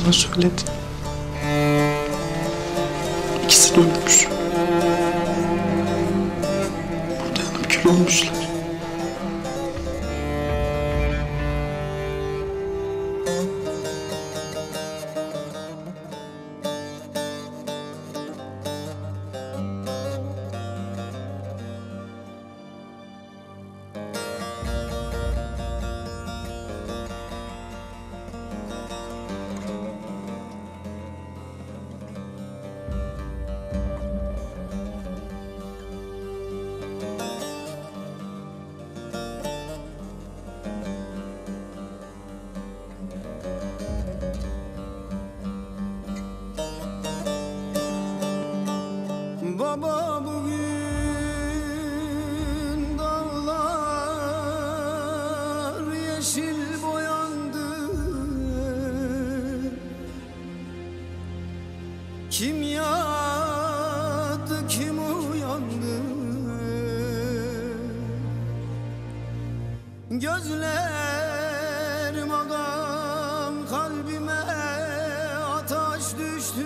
bana söyledi. İkisi de ölmüş. Burada yanıp kül olmuşlar. Baba bugün dağlar yeşil boyandı. Kim yattı kim uyandı? Gözlerim ağam kalbime ateş düştü.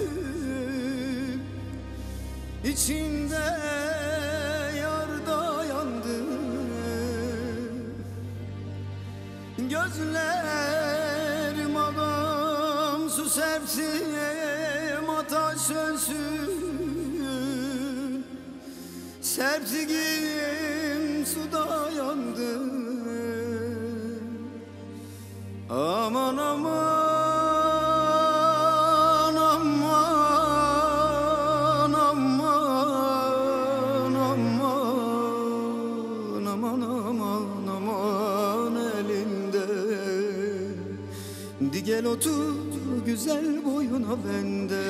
İçimde yarda yandı. Gözlerim ağam su serptim ateş sönsün. Serptiğim suda yandı. Aman aman Di gel otur güzel boyuna bende.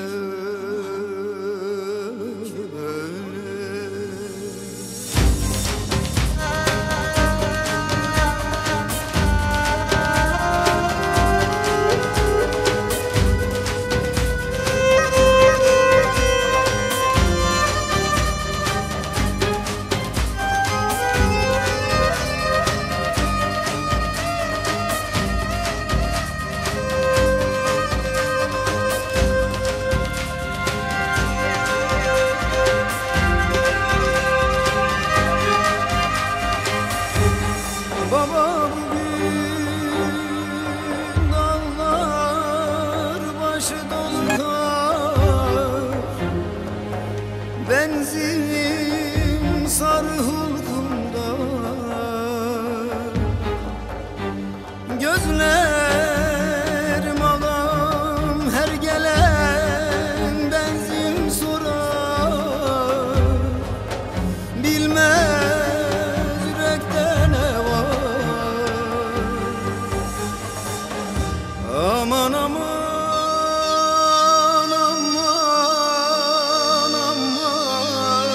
Baba bugün dağlar başı doluyor. Benzin sarı hulkumda. Gözlerim ağam her gelen benzin sorar. Bilmez yürekte ne var. Aman aman aman aman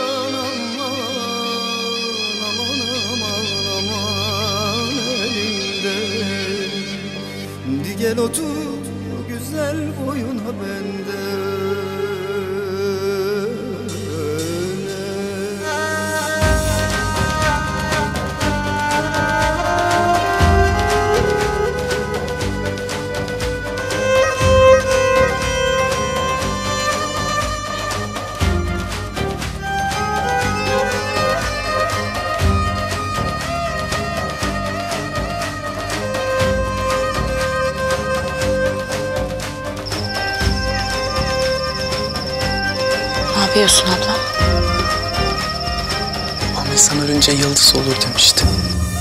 aman aman elimde. Di gel otur güzel boyuna bende. Ne yapıyorsun abla? Ama insan ölünce yıldız olur demişti.